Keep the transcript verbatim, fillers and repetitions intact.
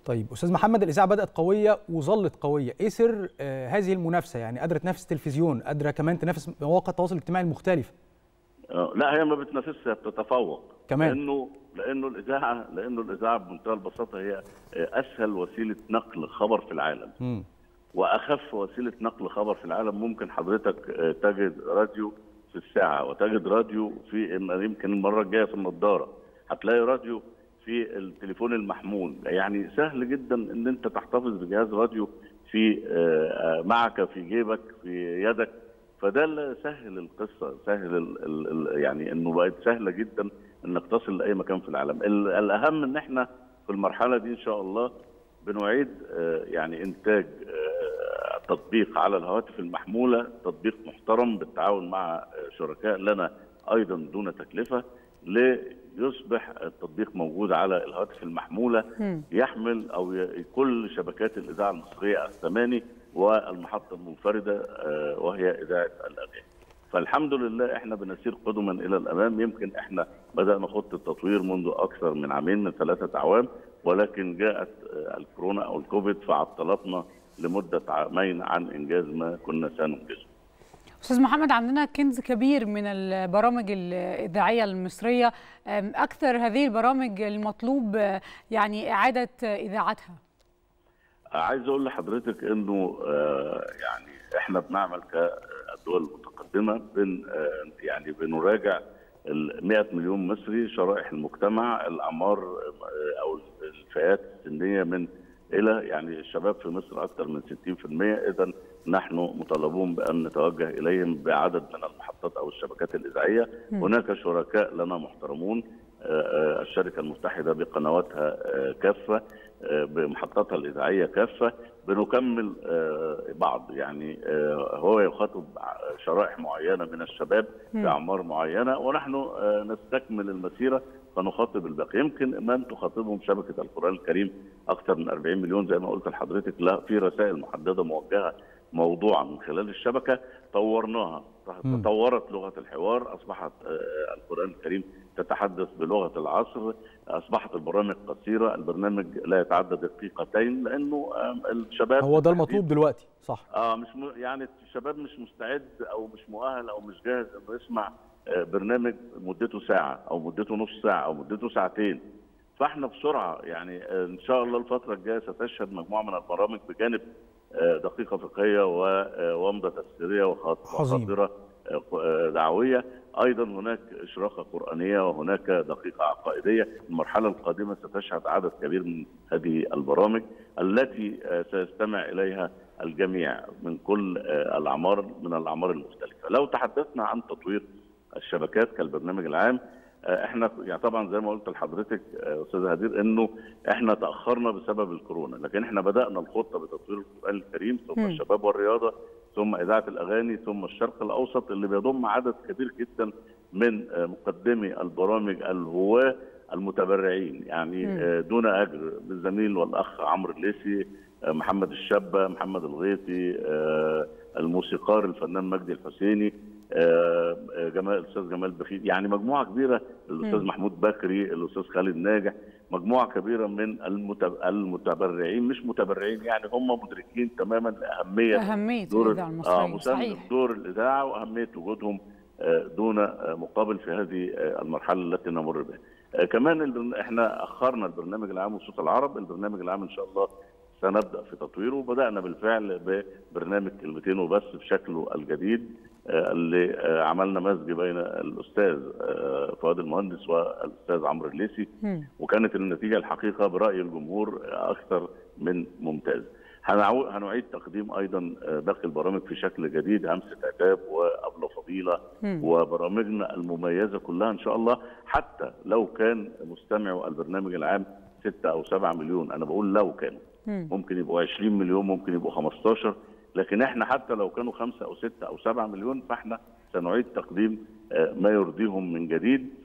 طيب استاذ محمد، الاذاعه بدات قويه وظلت قويه، ايه سر آه هذه المنافسه؟ يعني قادره تنافس تلفزيون، قادره كمان تنافس مواقع التواصل الاجتماعي المختلفه؟ لا، هي ما بتنافسش، هي بتتفوق. كمان لانه لانه الاذاعه لانه الاذاعه بمنتهى البساطه هي اسهل وسيله نقل خبر في العالم. م. واخف وسيله نقل خبر في العالم. ممكن حضرتك تجد راديو في الساعه، وتجد راديو في يمكن المره الجايه في النضاره هتلاقي راديو في التليفون المحمول. يعني سهل جدا ان انت تحتفظ بجهاز راديو في معك في جيبك في يدك. فده اللي سهل القصه، سهل ال ال يعني انه بقت سهله جدا انك تصل لاي مكان في العالم. الاهم ان احنا في المرحله دي ان شاء الله بنعيد يعني انتاج تطبيق على الهواتف المحموله، تطبيق محترم بالتعاون مع شركاء لنا ايضا دون تكلفه، ليصبح التطبيق موجود على الهواتف المحموله يحمل او كل شبكات الاذاعه المصريه الثماني والمحطه المنفرده وهي اذاعه الاغاني. فالحمد لله احنا بنسير قدما الى الامام. يمكن احنا بدانا خطه التطوير منذ اكثر من عامين، من ثلاثه اعوام، ولكن جاءت الكورونا او الكوفيد فعطلتنا لمده عامين عن انجاز ما كنا سننجزه. استاذ محمد، عندنا كنز كبير من البرامج الاذاعيه المصريه، اكثر هذه البرامج المطلوب يعني اعاده اذاعتها. عايز اقول لحضرتك انه يعني احنا بنعمل كدول متقدمه بن يعني بنراجع ال مئة مليون مصري، شرائح المجتمع، الاعمار او الفئات السنيه من الى يعني الشباب في مصر اكثر من ستين بالمئة. اذا نحن مطالبون بان نتوجه اليهم بعدد من المحطات او الشبكات الاذاعيه. هناك شركاء لنا محترمون، الشركه المتحده بقنواتها كافه، بمحطاتها الاذاعيه كافه. بنكمل بعض، يعني هو يخاطب شرائح معينه من الشباب باعمار معينه، ونحن نستكمل المسيره فنخاطب الباقي. يمكن من تخاطبهم شبكه القران الكريم اكثر من أربعين مليون زي ما قلت لحضرتك. لا، في رسائل محدده موجهه موضوعا من خلال الشبكه طورناها، تطورت لغه الحوار، اصبحت القران الكريم تتحدث بلغه العصر، اصبحت البرامج قصيره، البرنامج لا يتعدى دقيقتين، لانه الشباب هو ده المطلوب دلوقتي، صح؟ اه مش م... يعني الشباب مش مستعد او مش مؤهل او مش جاهز انه يسمع برنامج مدته ساعه او مدته نص ساعه او مدته ساعتين. فاحنا بسرعه يعني ان شاء الله الفتره الجايه ستشهد مجموعه من البرامج بجانب دقيقه فقهيه وومضه تفسيريه وخاطره دعويه، ايضا هناك اشراقه قرانيه وهناك دقيقه عقائديه. المرحله القادمه ستشهد عدد كبير من هذه البرامج التي سيستمع اليها الجميع من كل الاعمار، من الاعمار المختلفه. لو تحدثنا عن تطوير الشبكات كالبرنامج العام، احنا يعني طبعا زي ما قلت لحضرتك استاذ هدير انه احنا تاخرنا بسبب الكورونا، لكن احنا بدانا الخطه بتطوير القران الكريم، ثم الشباب والرياضه، ثم اذاعه الاغاني، ثم الشرق الاوسط اللي بيضم عدد كبير جدا من مقدمي البرامج الهواه المتبرعين، يعني م. دون اجر، بالزميل والاخ عمرو الليثي، محمد الشابه، محمد الغيثي، الموسيقار الفنان مجدي الحسيني، جمال الاستاذ جمال بخيت، يعني مجموعه كبيره، الاستاذ محمود بكري، الاستاذ خالد ناجح، مجموعه كبيره من المتبرعين، مش متبرعين يعني هم مدركين تماما لاهميه اهميه دور الاذاعه المصريه، صحيح، دور الاذاعه واهميه وجودهم دون مقابل في هذه المرحله التي نمر بها. كمان احنا اخرنا البرنامج العام وصوت العرب. البرنامج العام ان شاء الله سنبدا في تطويره، وبدانا بالفعل ببرنامج كلمتين وبس بشكله الجديد اللي عملنا مزج بين الاستاذ فؤاد المهندس والاستاذ عمرو الليثي، وكانت النتيجه الحقيقه براي الجمهور اكثر من ممتاز. هنعيد تقديم ايضا باقي البرامج في شكل جديد، همسه عتاب وابله فضيله وبرامجنا المميزه كلها ان شاء الله. حتى لو كان مستمعوا البرنامج العام ستة او سبعة مليون، انا بقول لو كانوا، ممكن يبقوا عشرين مليون، ممكن يبقوا خمستاشر، لكن احنا حتى لو كانوا خمسة او ستة او سبعة مليون فاحنا سنعيد تقديم ما يرضيهم من جديد.